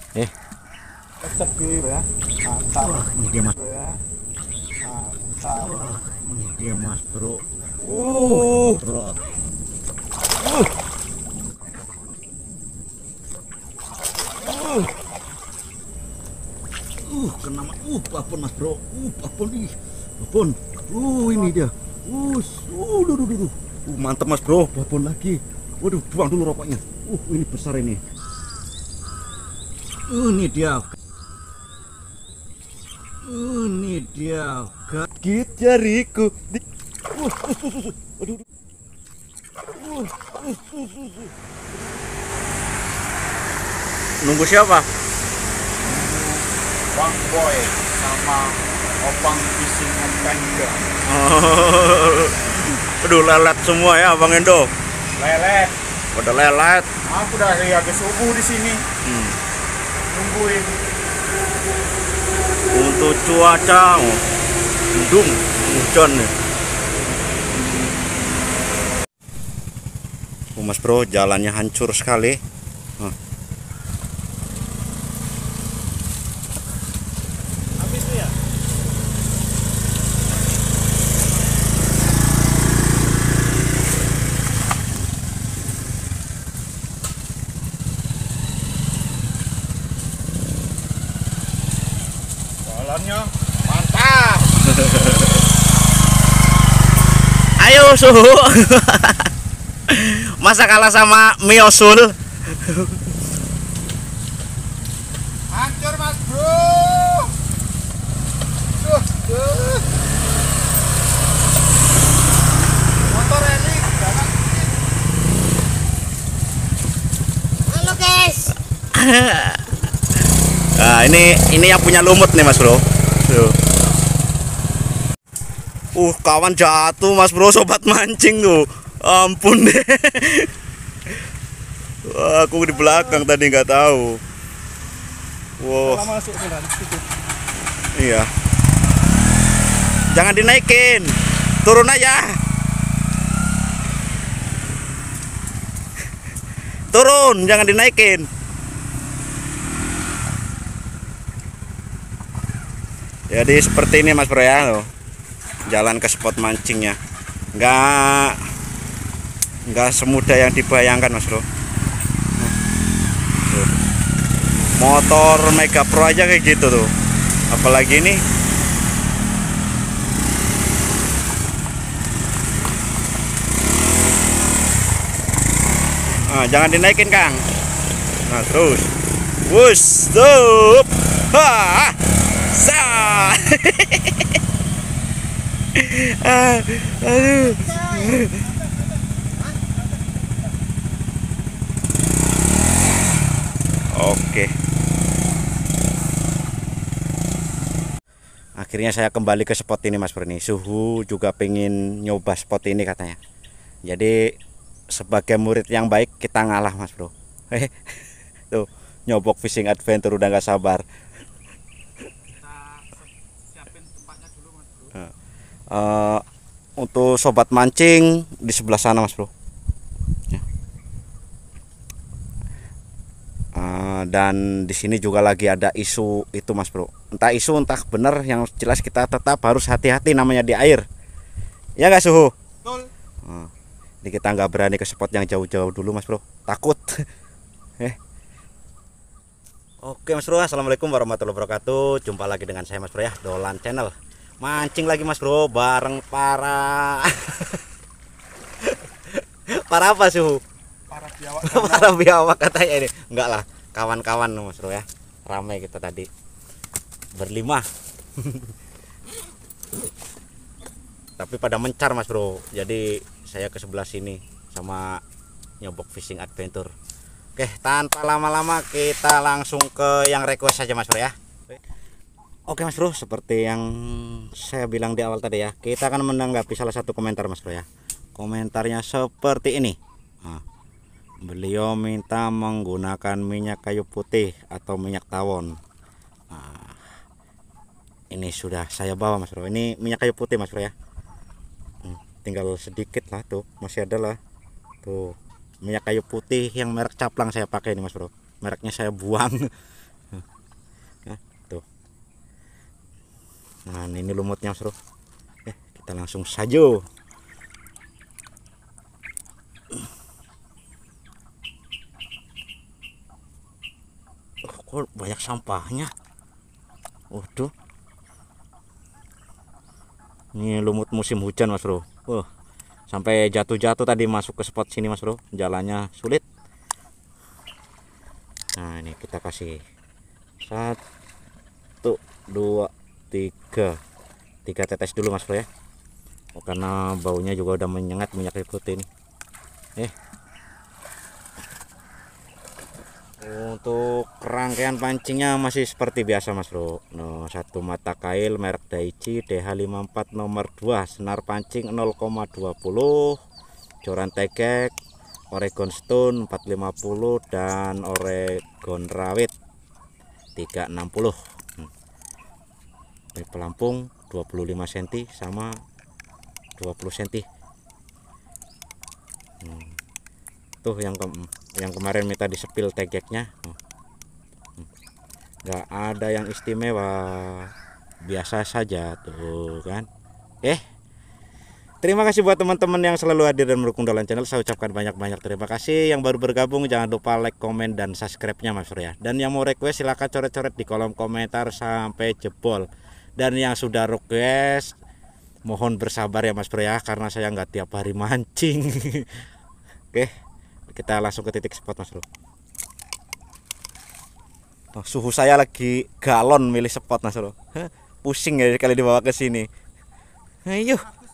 Eh, Sepi ya. Mantap. wah, ini dia mas. Ya. Mantap. Wah, ini dia mas bro. Uh, Bro. uh, uh. Kena babon mas bro. Babon ih, babon. Ini dia. Duh, duh, duh, duh. Mantap mas bro, babon lagi. Waduh, buang dulu rokoknya. Ini besar ini. Ini dia. Ini dia. Gigit jariku. Aduh. Nunggu siapa? Bang Boy sama Opang Fishing and Panda. Aduh, lelet semua ya Bang Endo. Lelet. Udah lelet. Aku dari habis subuh di sini. Nungguin. Untuk cuaca mendung, hujan nih. Mas bro, jalannya hancur sekali. Habis tuh ya? Jalannya mantap. Ayo suhu. Masa kalah sama Miosul? Hancur mas bro. Motor ini jangan. Halo guys. Nah, ini yang punya lumut nih Mas Bro. Tuh. Kawan jatuh Mas Bro, sobat mancing tuh. Ampun deh. Wah, aku di belakang tadi nggak tahu. Wow. Masuk ke dalam situ. Iya. Jangan dinaikin. Turun aja. Turun, jangan dinaikin. Jadi seperti ini Mas Bro ya, loh. Jalan ke spot mancingnya. Nggak semudah yang dibayangkan Mas Bro. Tuh. Motor Mega Pro aja kayak gitu tuh. Apalagi ini. Jangan dinaikin Kang. Nah terus. Wush, stop. Ha. Sa. Aduh. Oke. Akhirnya saya kembali ke spot ini Mas Bro nih. Suhu juga pengen nyoba spot ini katanya. Jadi sebagai murid yang baik kita ngalah Mas Bro. Tuh, nyobok fishing adventure udah nggak sabar. Siapin tempatnya dulu mas bro. Untuk sobat mancing di sebelah sana Mas Bro. Ya. Dan di sini juga lagi ada isu itu Mas Bro. Entah isu entah benar, yang jelas kita tetap harus hati-hati namanya di air. Ya nggak Suhu? Betul. Jadi kita nggak berani ke spot yang jauh-jauh dulu Mas Bro. Takut. Oke Mas Bro, assalamualaikum warahmatullahi wabarakatuh. Jumpa lagi dengan saya Mas Bro ya, Dolan Channel. Mancing lagi Mas Bro bareng para para apa Suhu? Para biawak. Para biawak katanya ini. Enggak lah, kawan-kawan Mas Bro ya. Ramai kita tadi berlima. Tapi pada mencar Mas Bro. Jadi saya ke sebelah sini sama nyobok fishing adventure. Oke, tanpa lama-lama kita langsung ke yang request saja Mas Bro ya. Oke Mas Bro, seperti yang saya bilang di awal tadi ya, kita akan menanggapi salah satu komentar Mas Bro ya. Komentarnya seperti ini. Beliau minta menggunakan minyak kayu putih atau minyak tawon. Ini sudah saya bawa Mas Bro. Ini minyak kayu putih Mas Bro ya. Tinggal sedikit lah tuh, masih ada lah. Tuh, minyak kayu putih yang merek Caplang saya pakai ini Mas Bro. Mereknya saya buang. Nah ini lumutnya Mas Bro. Kita langsung saja. Kok banyak sampahnya. Waduh. Ini lumut musim hujan Mas Bro. Sampai jatuh-jatuh tadi masuk ke spot sini Mas Bro. Jalannya sulit. Nah ini kita kasih 1, 2, 3 tetes dulu Mas Bro ya. Karena baunya juga udah menyengat minyak ikutin. Untuk rangkaian pancingnya masih seperti biasa Mas Bro. Satu mata kail merek Daichi DH54 nomor 2, senar pancing 0,20, joran tegek Oregon Stone 450 dan Oregon Rawit 360. Pelampung 25 cm sama 20 cm. Tuh yang kemarin minta disepil tegeknya. Nggak ada yang istimewa, biasa saja tuh kan. Terima kasih buat teman-teman yang selalu hadir dan mendukung Dolan Channel. Saya ucapkan banyak-banyak terima kasih. Yang baru bergabung jangan lupa like, komen, dan subscribe-nya Mas Bro ya. Dan yang mau request silahkan coret-coret di kolom komentar sampai jebol. Dan yang sudah request mohon bersabar ya Mas Bro ya, karena saya nggak tiap hari mancing. Oke, kita langsung ke titik spot Mas Bro. Suhu saya lagi galon milih spot Mas Bro. Pusing ya kali dibawa ke sini. Ayo.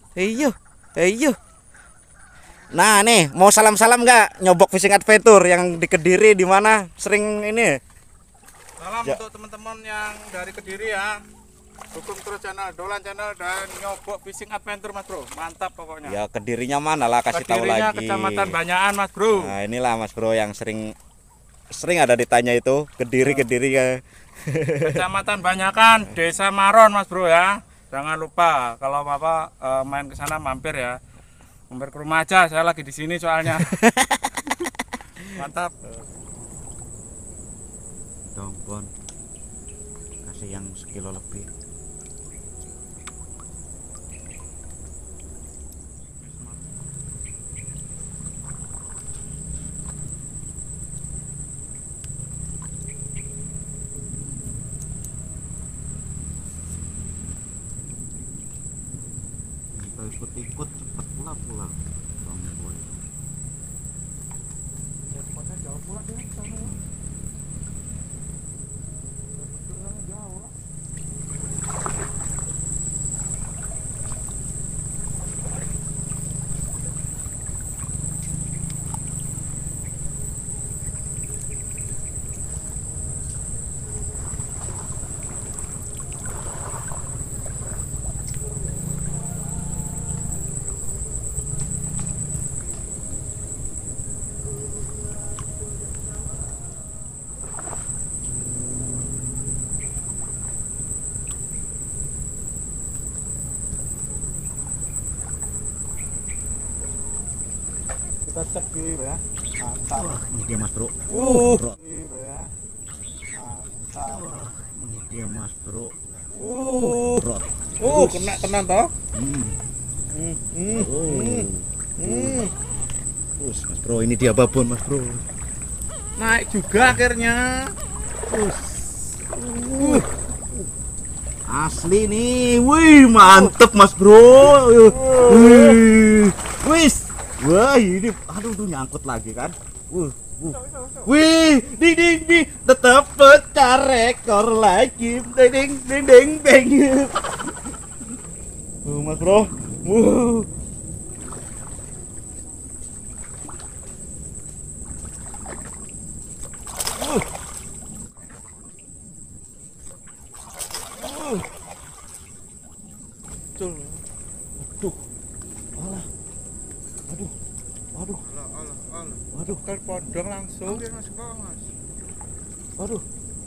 Nah nih mau salam-salam nggak nyobok fishing adventure yang di Kediri, di mana sering ini. Salam untuk teman-teman yang dari Kediri ya. Dukung terus channel Dolan Channel dan nyobok fishing adventure Mas Bro. Mantap pokoknya. Ya Kedirinya mana lah, kasih tahu lagi. Kecamatan Banyakan Mas Bro. Nah inilah Mas Bro yang sering ada ditanya itu, Kediri ya. Kecamatan Banyakan, Desa Maron Mas Bro ya. Jangan lupa kalau Bapak main ke sana mampir ya. Mampir ke rumah aja, saya lagi di sini soalnya. Mantap. Dompon. Kasih yang sekilo lebih. Ikut-ikut cepat pula Bang Boy. Ya, tempatnya jauh pula dia sana. Jauh lah. Kita cek dulu ya. Mantap. Wah, ini dia Mas Bro. Gitu ya. Mantap. Ini dia Mas Bro. Rot. Kena toh? Mas Bro, ini dia babon Mas Bro. Naik juga akhirnya. Asli nih. Wih, mantep Mas Bro. Wis. Wah, ini aduh nyangkut lagi kan. Wih, ding tetap pecah rekor lagi. Ding. Mas Bro. Waduh, kan podong langsung dia masuk bawah Mas. Waduh.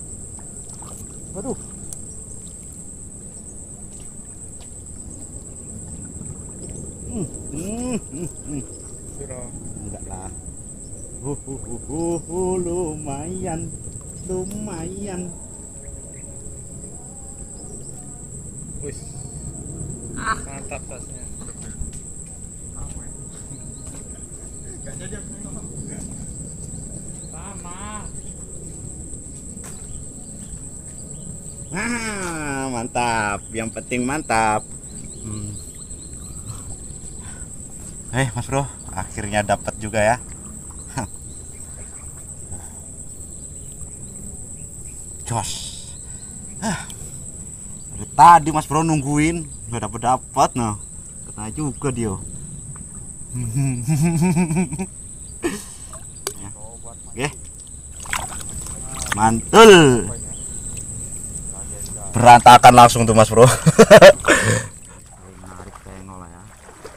Piro? Enggak lah. Lumayan. Wis. Mantap tasnya. Sama. Nah, mantap. Yang penting mantap. Mas bro, akhirnya dapat juga ya. Jos. Dari tadi mas bro nungguin, nggak dapat nah. Kena juga dia. Ya. Oke. Mantul. Berantakan langsung tuh mas bro. Narik tengol lah ya.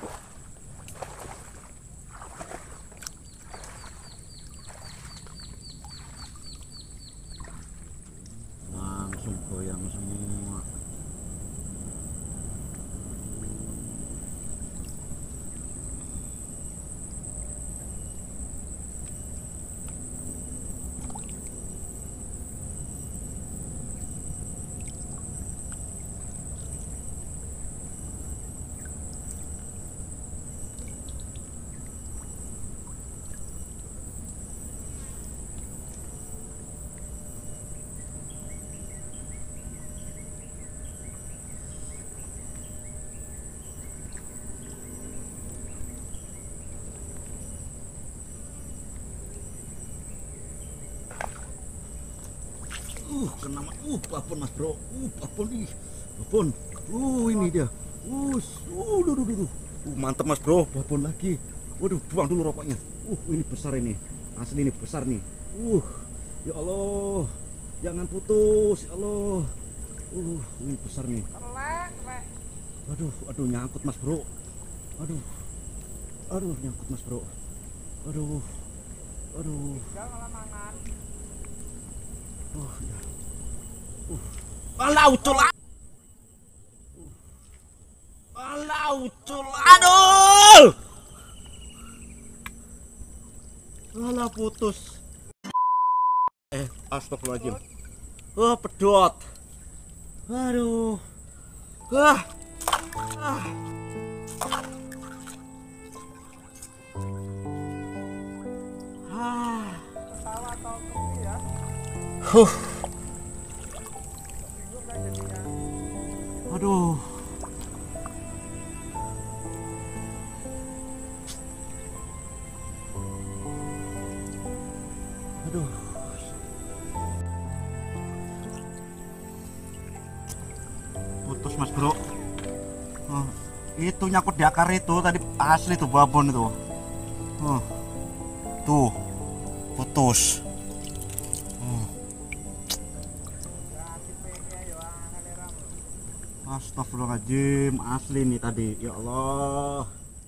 Langsung goyang semua. Kena babon mas bro, babon ih, babon, ini dia, mantap mas bro, babon lagi, waduh, buang dulu rokoknya, ini besar ini, asli ini besar nih, ya Allah, jangan putus, ya Allah, ini besar nih, aduh, nyangkut mas bro, aduh, nyangkut mas bro, aduh, ya. Alah ucul. Aduh. Alah putus. Astagfirullahaladzim. Pedot. Aduh. Aduh. Putus mas bro. Itu nyangkut di akar itu tadi, asli tuh babon itu. Tuh. Putus. Astagfirullahaladzim, asli nih tadi, ya Allah.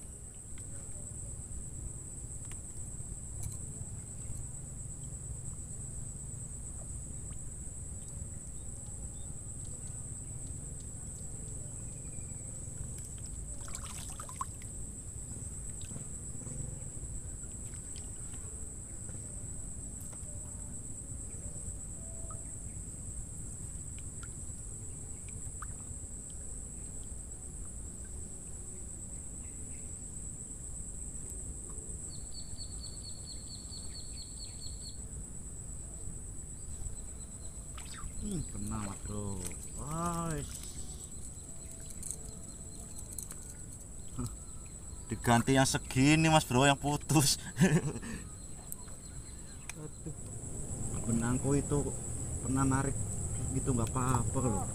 Kena mas bro. Diganti yang segini mas bro, yang putus. Benangku itu pernah narik gitu, nggak apa-apa loh.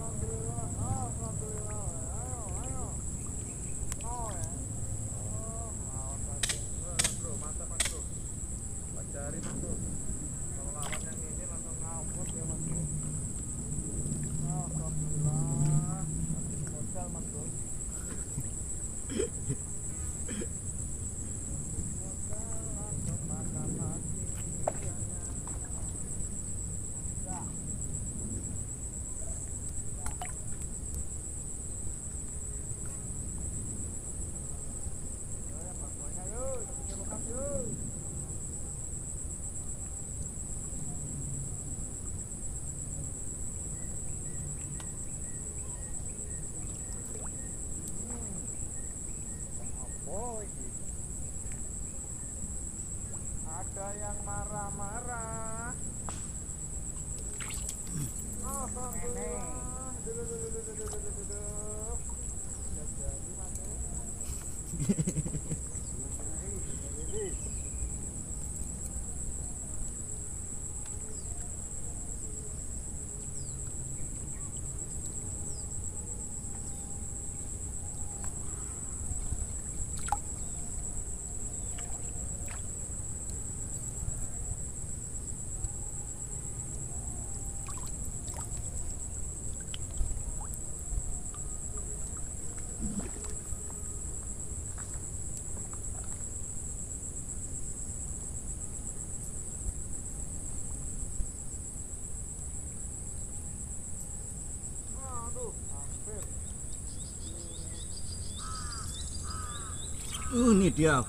Ini dia,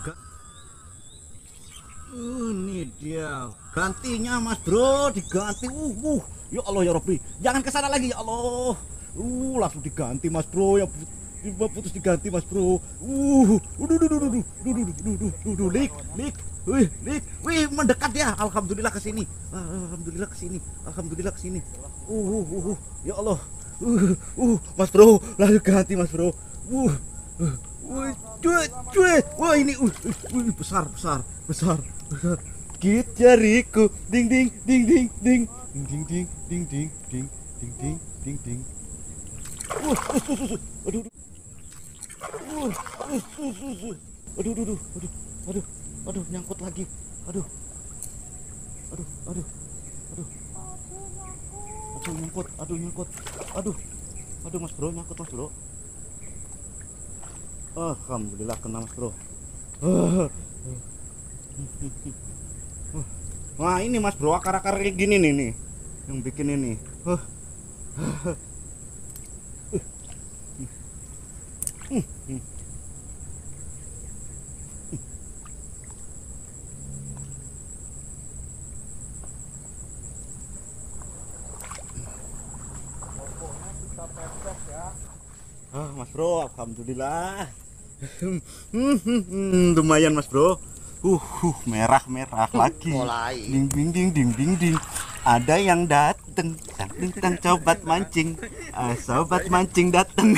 ini dia gantinya mas bro, diganti. Ya Allah ya Rabbi, jangan kesana lagi ya Allah. Langsung diganti mas bro, yang putus diganti mas bro. Wih, mendekat ya. Alhamdulillah kesini, alhamdulillah kesini. Ya Allah. Mas bro, langsung ganti mas bro. Wah ini besar. Git jariku, ding. Aduh, nyangkut lagi. Aduh, nyangkut. Aduh, mas bro, nyangkut mas bro. Alhamdulillah kena mas bro. Wah ini mas bro, akar-akar kayak gini nih yang bikin ini. Mas bro, alhamdulillah. Lumayan mas bro. Merah lagi. Mulai. Ding. Ada yang dateng. Tang sobat mancing. Sobat mancing dateng.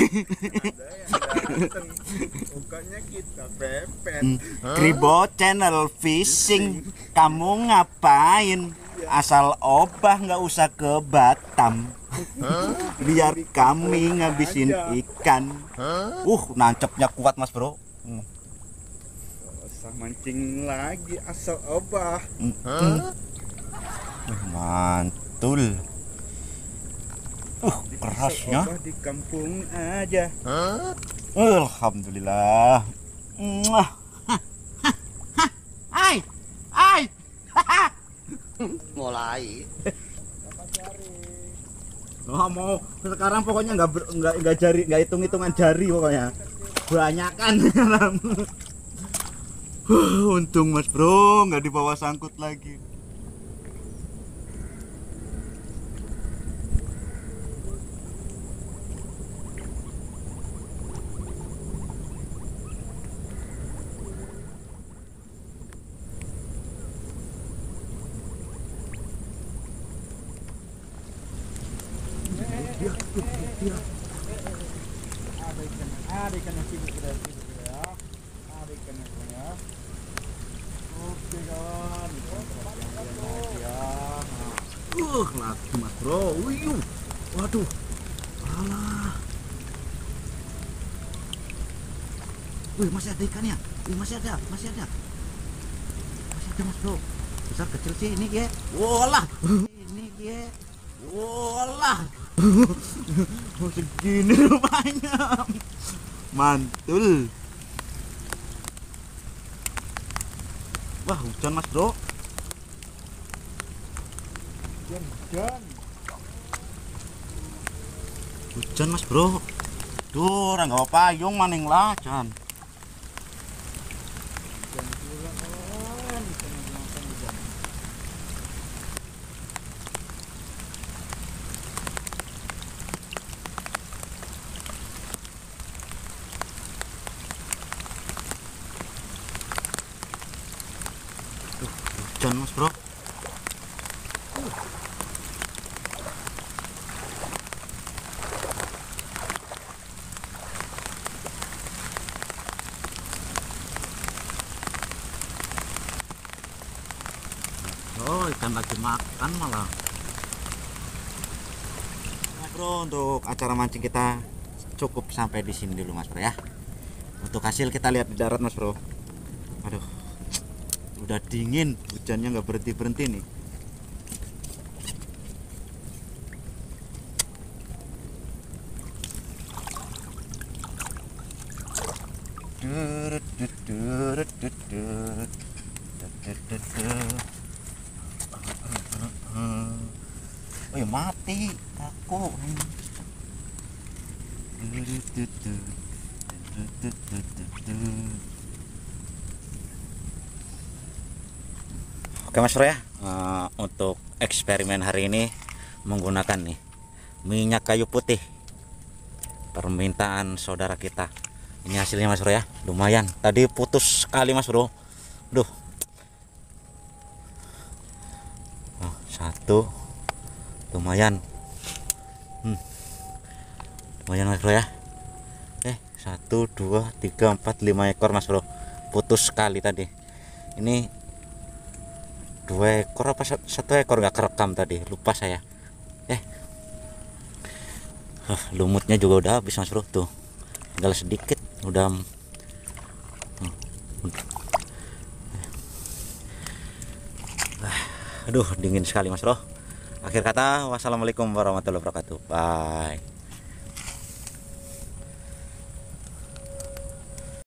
Bukannya kita pepet. Kribo Channel Fishing. Kamu ngapain? Asal obah nggak usah ke Batam. Biar kami ngabisin ikan. Nancepnya kuat mas bro. Usah mancing lagi asal obah. Mantul. Kerasnya. Obah di kampung aja. Alhamdulillah. Hai. Mulai. Mau sekarang pokoknya nggak jari, nggak hitung-hitungan jari pokoknya. Banyakan. Untung mas bro nggak dibawa sangkut lagi. Ada ikan yang sini sudah ya. Ada ikan yang ya. Oke kawan. Lagi mas bro. Waduh. Alah. Masih ada ikannya. Masih ada mas bro. Besar kecil sih ini ya. Walah. Ini ya. Walah. Segini rupanya. Mantul. Wah, hujan mas bro. Hujan mas bro. Duh, orang nggak payung maning lah, Chan. Hujan mas bro. ikan lagi makan malah. Mas bro, untuk acara mancing kita cukup sampai di sini dulu mas bro ya. Untuk hasil kita lihat di darat mas bro. Aduh, udah dingin, hujannya nggak berhenti berhenti nih. Oh ya mati aku. Oke mas bro ya, untuk eksperimen hari ini menggunakan nih minyak kayu putih permintaan saudara kita. Ini hasilnya mas bro ya, lumayan. Tadi putus sekali mas bro. Duh, satu lumayan. Lumayan mas bro ya. 1, 2, 3, 4, 5 ekor mas bro. Putus sekali tadi. Ini 2 ekor apa 1 ekor nggak kerekam tadi, lupa saya. Lumutnya juga udah habis mas bro, tuh tinggal sedikit udah. Aduh dingin sekali mas bro. Akhir kata, wassalamualaikum warahmatullahi wabarakatuh. Bye.